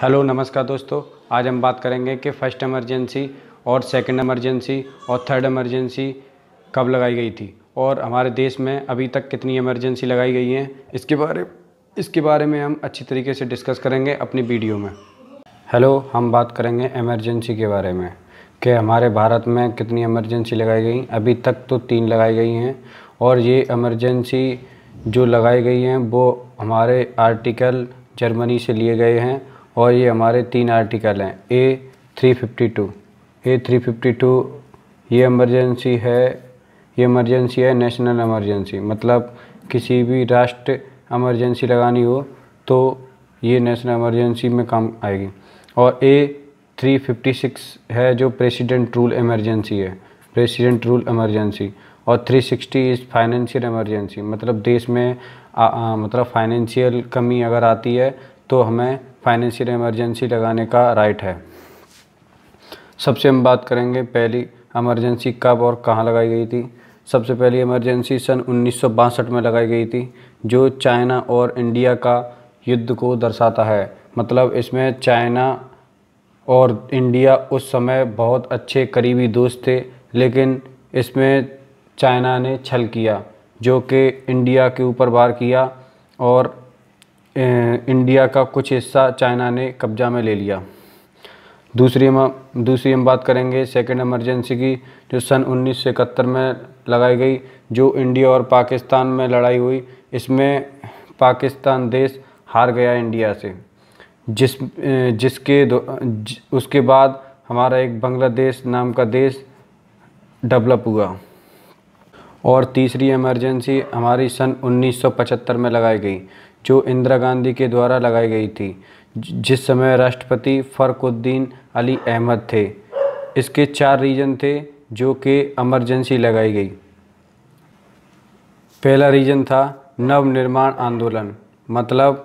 Hello नमस्कार दोस्तों। आज हम बात करेंगे कि फ़र्स्ट इमरजेंसी और सेकंड इमरजेंसी और थर्ड इमरजेंसी कब लगाई गई थी और हमारे देश में अभी तक कितनी इमरजेंसी लगाई गई हैं, इसके बारे में हम अच्छी तरीके से डिस्कस करेंगे अपनी वीडियो में। हेलो, हम बात करेंगे इमरजेंसी के बारे में कि हमारे भारत में कितनी इमरजेंसी लगाई गई। अभी तक तो 3 लगाई गई हैं और ये इमरजेंसी जो लगाई गई हैं वो हमारे आर्टिकल जर्मनी से लिए गए हैं और ये हमारे 3 आर्टिकल हैं। A352 ये इमरजेंसी है नेशनल इमरजेंसी, मतलब किसी भी राष्ट्र इमरजेंसी लगानी हो तो ये नेशनल इमरजेंसी में काम आएगी। और A356 है जो प्रेसिडेंट रूल इमरजेंसी और 360 इज़ फाइनेंशियल इमरजेंसी, मतलब देश में मतलब फाइनेंशियल कमी अगर आती है तो हमें फाइनेंशियल इमरजेंसी लगाने का राइट है। सबसे हम बात करेंगे पहली इमरजेंसी कब और कहाँ लगाई गई थी। सबसे पहली इमरजेंसी सन 1962 में लगाई गई थी, जो चाइना और इंडिया का युद्ध को दर्शाता है। मतलब इसमें चाइना और इंडिया उस समय बहुत अच्छे करीबी दोस्त थे, लेकिन इसमें चाइना ने छल किया जो कि इंडिया के ऊपर वार किया और इंडिया का कुछ हिस्सा चाइना ने कब्जा में ले लिया। दूसरी हम बात करेंगे सेकंड इमरजेंसी की, जो सन 1971 में लगाई गई, जो इंडिया और पाकिस्तान में लड़ाई हुई। इसमें पाकिस्तान देश हार गया इंडिया से, उसके बाद हमारा एक बांग्लादेश नाम का देश डेवलप हुआ। और तीसरी इमरजेंसी हमारी सन 1975 में लगाई गई, जो इंदिरा गांधी के द्वारा लगाई गई थी, जिस समय राष्ट्रपति फ़खरुद्दीन अली अहमद थे। इसके 4 रीज़न थे जो कि इमरजेंसी लगाई गई। पहला रीज़न था नवनिर्माण आंदोलन, मतलब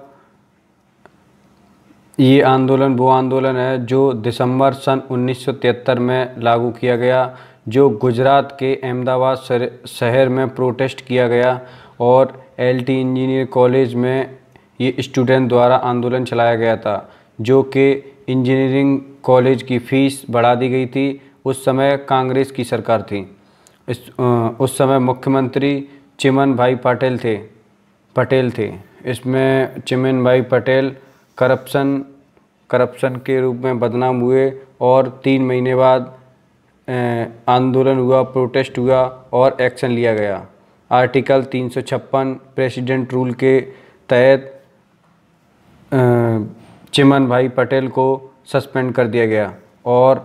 ये आंदोलन वो आंदोलन है जो दिसंबर सन 1973 में लागू किया गया, जो गुजरात के अहमदाबाद शहर में प्रोटेस्ट किया गया और LT इंजीनियर कॉलेज में ये स्टूडेंट द्वारा आंदोलन चलाया गया था, जो कि इंजीनियरिंग कॉलेज की फ़ीस बढ़ा दी गई थी। उस समय कांग्रेस की सरकार थी। उस समय मुख्यमंत्री चिमन भाई पटेल थे। इसमें चिमन भाई पटेल करप्शन के रूप में बदनाम हुए और 3 महीने बाद आंदोलन हुआ, प्रोटेस्ट हुआ और एक्शन लिया गया। आर्टिकल 356 प्रेसिडेंट रूल के तहत चिमन भाई पटेल को सस्पेंड कर दिया गया और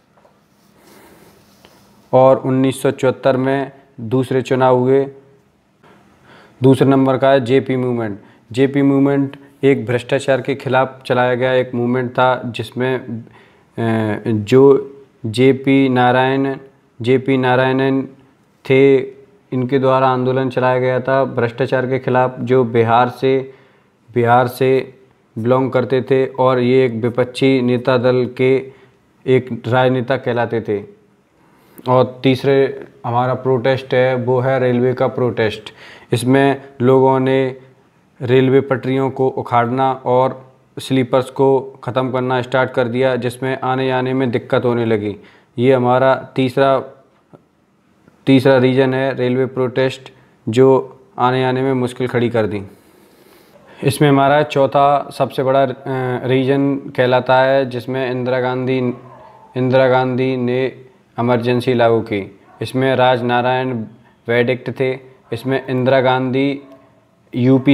1974 में दूसरे चुनाव हुए। दूसरे नंबर का है जेपी मूवमेंट एक भ्रष्टाचार के खिलाफ चलाया गया एक मूवमेंट था, जिसमें जो जेपी नारायणन थे, इनके द्वारा आंदोलन चलाया गया था भ्रष्टाचार के खिलाफ, जो बिहार से बिलोंग करते थे और ये एक विपक्षी नेता दल के एक राजनेता कहलाते थे। और तीसरे हमारा प्रोटेस्ट है वो है रेलवे का प्रोटेस्ट। इसमें लोगों ने रेलवे पटरियों को उखाड़ना और स्लीपर्स को ख़त्म करना स्टार्ट कर दिया, जिसमें आने जाने में दिक्कत होने लगी। ये हमारा तीसरा रीज़न है रेलवे प्रोटेस्ट, जो आने जाने में मुश्किल खड़ी कर दी। इसमें हमारा चौथा सबसे बड़ा रीजन कहलाता है, जिसमें इंदिरा गांधी ने इमरजेंसी लागू की। इसमें राजनारायण वेडिक्ट थे। इसमें इंदिरा गांधी यूपी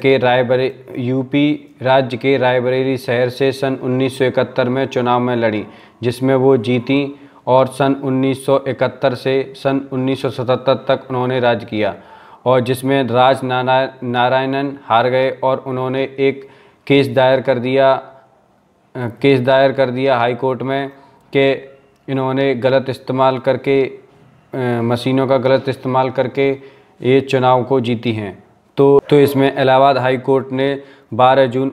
राज्य के रायबरेली शहर से सन 1971 में चुनाव में लड़ी, जिसमें वो जीती और सन 1971 से सन 1977 तक उन्होंने राज किया, और जिसमें नारायणन हार गए और उन्होंने एक केस दायर कर दिया हाई कोर्ट में कि इन्होंने मशीनों का गलत इस्तेमाल करके ये चुनाव को जीती हैं। तो इसमें इलाहाबाद हाई कोर्ट ने 12 जून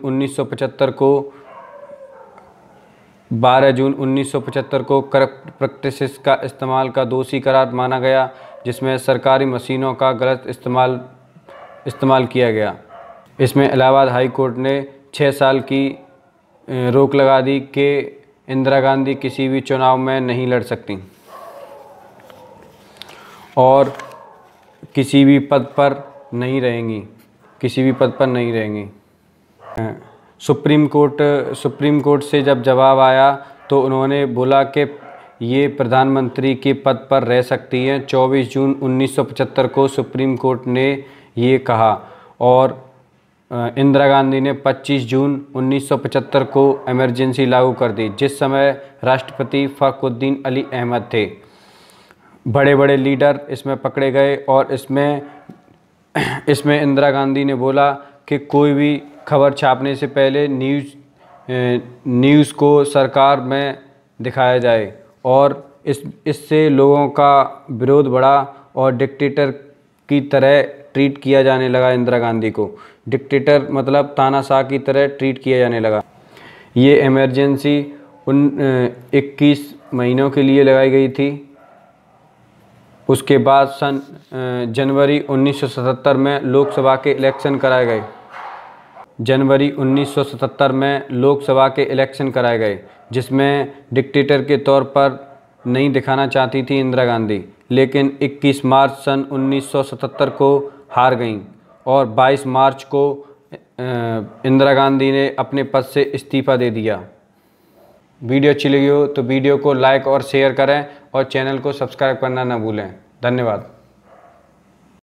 1975 को करप्ट प्रैक्टिसेस का इस्तेमाल का दोषी करार माना गया, जिसमें सरकारी मशीनों का गलत इस्तेमाल किया गया। इसमें इलाहाबाद हाई कोर्ट ने 6 साल की रोक लगा दी कि इंदिरा गांधी किसी भी चुनाव में नहीं लड़ सकती और किसी भी पद पर नहीं रहेंगी, किसी भी पद पर नहीं रहेंगी। सुप्रीम कोर्ट से जब जवाब आया तो उन्होंने बोला कि ये प्रधानमंत्री के पद पर रह सकती हैं। 24 जून 1975 को सुप्रीम कोर्ट ने ये कहा और इंदिरा गांधी ने 25 जून 1975 को इमरजेंसी लागू कर दी, जिस समय राष्ट्रपति फ़खरुद्दीन अली अहमद थे। बड़े बड़े लीडर इसमें पकड़े गए और इसमें इंदिरा गांधी ने बोला कि कोई भी खबर छापने से पहले न्यूज़ को सरकार में दिखाया जाए और इससे लोगों का विरोध बढ़ा और डिक्टेटर की तरह ट्रीट किया जाने लगा। इंदिरा गांधी को डिक्टेटर मतलब तानाशाह की तरह ट्रीट किया जाने लगा। ये इमरजेंसी 21 महीनों के लिए लगाई गई थी। उसके बाद जनवरी 1977 में लोकसभा के इलेक्शन कराए गए। जनवरी 1977 में लोकसभा के इलेक्शन कराए गए, जिसमें डिक्टेटर के तौर पर नहीं दिखाना चाहती थी इंदिरा गांधी, लेकिन 21 मार्च सन 1977 को हार गईं और 22 मार्च को इंदिरा गांधी ने अपने पद से इस्तीफ़ा दे दिया। वीडियो अच्छी लगी हो तो वीडियो को लाइक और शेयर करें और चैनल को सब्सक्राइब करना ना भूलें। धन्यवाद।